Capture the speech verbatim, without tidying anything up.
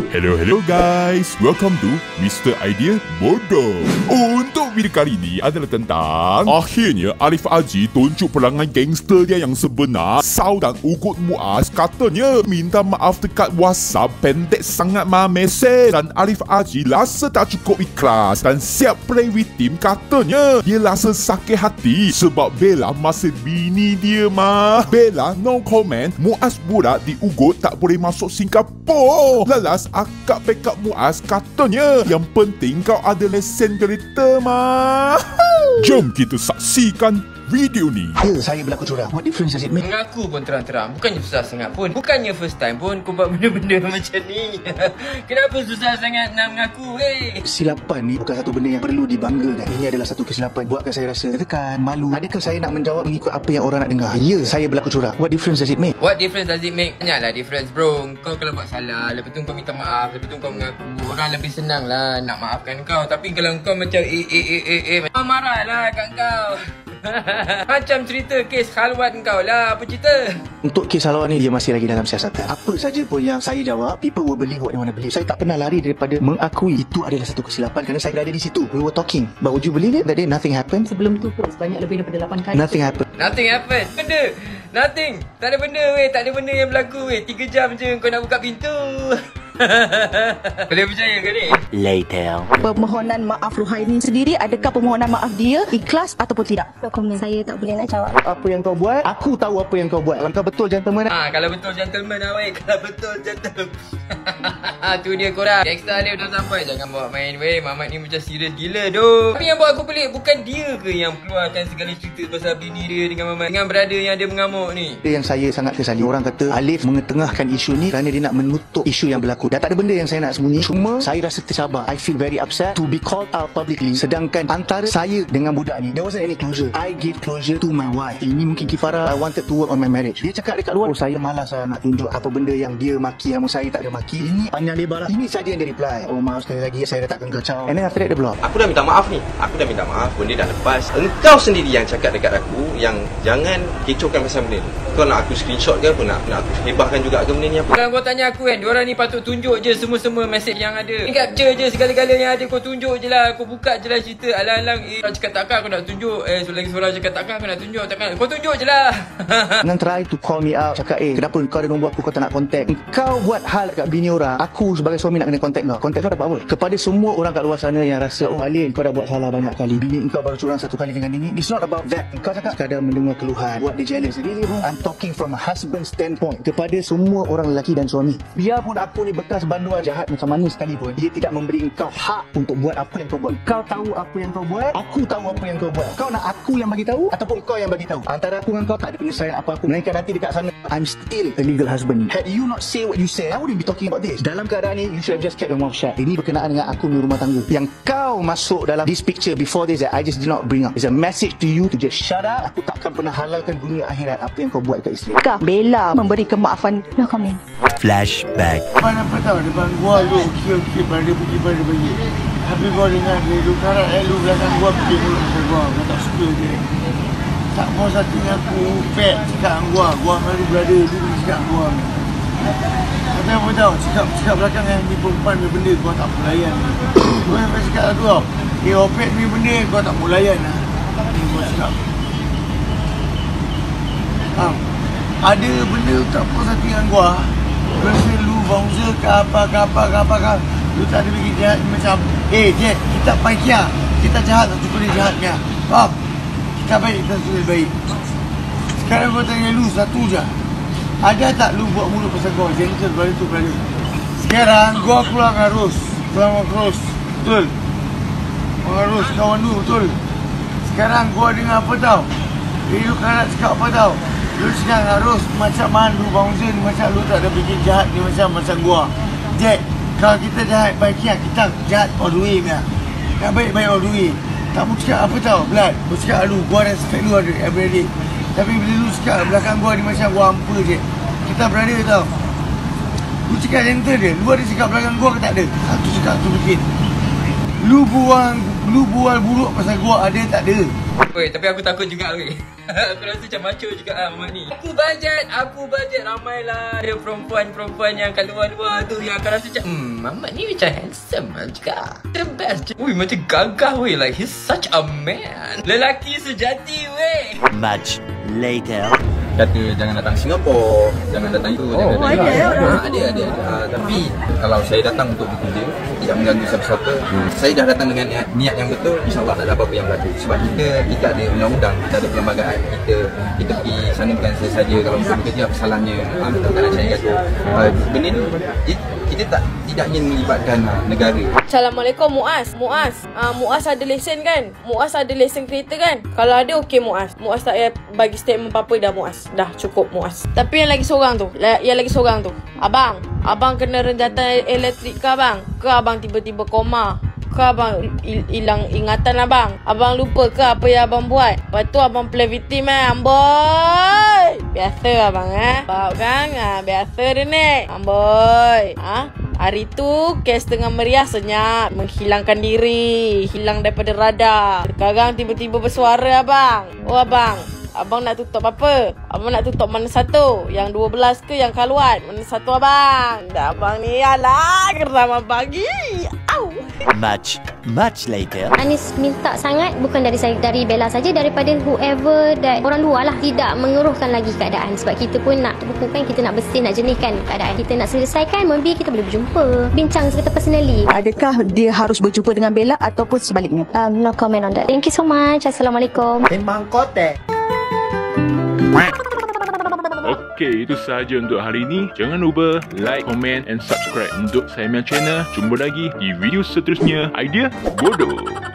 Hello, hello guys. Welcome to Mister Idea Bodoh. Untuk video kali ini adalah tentang akhirnya Alif Aji tunjuk perangai gangster dia yang sebenar. Sau dan Ugut Muaz katanya minta maaf dekat WhatsApp pendek sangat mah mesej. Dan Alif Aji rasa tak cukup ikhlas dan siap play with team. Katanya dia rasa sakit hati sebab Bella masih bini dia mah. Bella no comment. Muaz budak di Ugut tak boleh masuk Singapura. Lalas akak backup Muaz katanya yang penting kau ada lesen kereta mah. Jom kita saksikan video ni. Ya, saya berlaku curang. What difference does it make? Mengaku pun terang-terang. Bukannya susah sangat pun. Bukannya first time pun kau buat benda-benda macam ni. Kenapa susah sangat nak mengaku, eh? Kesilapan ni bukan satu benda yang perlu dibanggakan. Ini adalah satu kesilapan. Buatkan saya rasa tertekan, malu. Adakah saya nak menjawab mengikut apa yang orang nak dengar? Ya, saya berlaku curang. What difference does it make? What difference does it make? Banyaklah difference, bro. Kau kalau buat salah, lepas tu kau minta maaf, lepas tu kau mengaku, orang lebih senang lah nak maafkan kau. Tapi kalau kau macam eh eh eh eh eh, kau marah lah kat kau. Macam cerita kes khalwat kau lah. Apa cerita? Untuk kes halawat ni, dia masih lagi dalam siasatan. Apa saja pun yang saya jawab, people will believe what they want to believe. Saya tak pernah lari daripada mengakui itu adalah satu kesilapan kerana saya berada di situ. We were talking. But would you believe it? That day nothing happened. Sebelum tu pun sebanyak lebih daripada lapan kali. Nothing happened. Nothing happened. Benda. Nothing. Tak ada benda weh. Tak ada benda yang berlaku weh. Tiga jam je kau nak buka pintu. Boleh percaya ke ni? Later. Permohonan maaf Ruhaini sendiri, adakah permohonan maaf dia ikhlas ataupun tidak? No comment. Saya tak boleh nak jawab. Apa yang kau buat, aku tahu apa yang kau buat. Kalau kau betul gentleman. Ah, kalau betul gentleman lah weh. Kalau betul gentleman. Tu dia korang. Gangster Alif dah sampai. Jangan bawa main weh. Mamat ni macam serius gila doh. Tapi yang buat aku pelik, bukan dia ke yang keluarkan segala cerita pasal bini dia dengan Mamat, dengan brother yang dia mengamuk ni? Yang saya sangat kesali, orang kata Alif mengetengahkan isu ni kerana dia nak menutup isu yang berlaku. Dah tak ada benda yang saya nak sembunyi. Cuma saya rasa tercabar. I feel very upset to be called out publicly. Sedangkan antara saya dengan budak ni, there wasn't any closure. I give closure to my wife. Ini mungkin Kifara, I wanted to work on my marriage. Dia cakap dekat luar, oh saya malas lah nak tunjuk apa benda yang dia maki sama saya tak ada maki. Ini panjang lebar lah. Ini saja yang dia reply. Oh maaf sekali lagi, saya dah takkan kacau. And then after that dia block. Aku dah minta maaf ni. Aku dah minta maaf. Benda dah lepas. Engkau sendiri yang cakap dekat aku yang jangan kecohkan pasal benda ni. Kau nak aku screenshot ke? Aku nak, nak aku hebahkan juga ke benda ni apa? Kalau kau tanya aku kan, diorang ni patut tunjuk je semua-semua mesej yang ada. Ni capture je segala-gala yang ada. Kau tunjuk je lah. Kau buka je lah cerita. Alang-alang eh, orang cakap takkan aku nak tunjuk. Eh, so lagi seorang cakap takkan aku nak tunjuk. Takkan. Kau tunjuk je lah. Jangan try to call me out. Cakap eh kenapa kau ada nombor aku, kau tak nak contact. Kau buat hal dekat bini orang, aku sebagai suami nak kena contact kau. Contact kau dapat apa? Kepada semua orang kat luar sana yang rasa oh Alif kau dah buat salah banyak kali, bini kau baru curang satu kali dengan ini. It's not about that. Kau cakap sekadar mendengar keluhan, buat dia jealous. Really bro, I'm talking from a husband standpoint kepada semua orang lelaki dan suami. Biarpun aku ni bekas banduan jahat macam mana sekalipun, dia tidak memberi kau hak untuk buat apa yang kau buat. Kau tahu apa yang kau buat, aku tahu apa yang kau buat. Kau nak aku yang bagi tahu ataupun kau yang bagi tahu? Antara aku dengan kau tak ada penyelesaian apa-apa. Melainkan nanti dekat sana I'm still a legal husband. Had you not say what you said, I wouldn't be talking about this. Dalam keadaan ni, you should have just kept your mouth shut. Ini berkenaan dengan aku punya rumah tangga. Yang kau masuk dalam this picture before this that I just did not bring up. It's a message to you to just shut up. Aku takkan pernah halalkan dunia akhirat apa yang kau buat kat isteri. Adakah Bella memberi kemaafan? No comment. Flashback. Mana apa tahu depan gua tu okey-okey pada pergi pada pergi. Habis gua dengar dia lu karat eh lu belakang gua pergi mulut ke gua. Gua tak suka dia. Tak puas hati aku pet cakap dengan gua. Gua baru berada dia cakap gua. Tapi apa tahu cakap cakap belakang yang ni perempuan ni benda gua tak mau layan. Gua sampai cakap tu tau. Eh opet ni benda gua tak mau layan lah. Gua cakap. Ha. Ada benda tak puas hati dengan gua. Rasa lu bouncer ke apa ke apa ke apa ke. Lu tak ada bikin jahat macam eh Jack, kita baik ya. Kita jahat tak cukup dia jahatnya. Faham? Kita baik, kita sudah baik. Sekarang gua tanya lu satu je. Ada tak lu buat mulut pasal gua? Gentle balik tu balik. Sekarang gua keluar dengan Ros. Keluar dengan Ros. Betul? Dengan Ros kawan lu betul? Sekarang gua dengar apa tau? Eh lu kan nak cakap apa tau? Lu cakap dengan Ros macam mana lu bouncer ni, macam lu tak ada bikin jahat ni macam macam gua. Jack, kalau kita jahat baiknya kita jahat all the way punya. Yang baik-baik all the way. Tak mau cakap apa tau, Blood. Lu cakap lu, gua respect lu ada everyday. Tapi bila lu cakap belakang gua ni macam gua hampa je. Kita berada tau. Lu cakap gentle dia, lu ada cakap belakang gua ke tak ada? Satu cakap tu bikin. Lu buang, lu bual buruk pasal gua ada tak ada? Oi, tapi aku takut juga weh. Aku rasa macam macho juga lah Mamat ni. Aku bajet, aku bajet. Ramailah ada perempuan-perempuan yang kat luar-luar tu yang akan rasa macam hmm, Mamat ni macam handsome lah juga. The best. Ui, macam gagah weh. Like he's such a man. Lelaki sejati weh. Much later. Kata jangan datang Singapura, jangan datang itu, jangan datang itu. ada, Ha, ada, ada. Uh, tapi kalau saya datang untuk bekerja, tidak mengganggu siapa-siapa, hmm. saya dah datang dengan niat, niat yang betul, insyaAllah tak ada apa-apa yang berlaku. Sebab kita kita ada undang-undang, kita ada perlembagaan, kita kita pergi sana bukan saja kalau untuk bekerja, apa salahnya, uh, tak nak cari gaduh. Uh, benda ni, kita tak tidak ingin melibatkan uh, negara. Assalamualaikum Muaz. Muaz, uh, Muaz ada lesen kan? Muaz ada lesen kereta kan? Kalau ada okey Muaz. Muaz tak payah bagi statement apa-apa dah Muaz. Dah cukup Muaz. Tapi yang lagi seorang tu, yang lagi seorang tu, abang, abang kena renjatan elektrik ke abang? Ke abang tiba-tiba koma? Ke abang hilang ingatan abang? Abang lupa ke apa yang abang buat? Lepas tu abang play victim eh, amboi. Biasa abang eh. Bau kan? Ha, biasa dia ni. Amboi. Ha? Hari tu kes tengah meriah senyap, menghilangkan diri, hilang daripada radar. Sekarang tiba-tiba bersuara abang. Oh abang, abang nak tutup apa? Abang nak tutup mana satu? Yang dua belas ke yang kaluan? Mana satu abang? Dah abang ni alah geram pagi. Au. Much, much later. Anis minta sangat bukan dari saya, dari Bella saja, daripada whoever dan orang luar lah, tidak mengeruhkan lagi keadaan. Sebab kita pun nak bukan kita nak bersih, nak jernihkan keadaan. Kita nak selesaikan, maybe kita boleh berjumpa, bincang secara personally. Adakah dia harus berjumpa dengan Bella ataupun sebaliknya? Um, no comment on that. Thank you so much. Assalamualaikum. Memang kotek. Okey, itu sahaja untuk hari ini. Jangan lupa like, comment and subscribe untuk saya punya channel. Jumpa lagi di video seterusnya. Idea bodoh.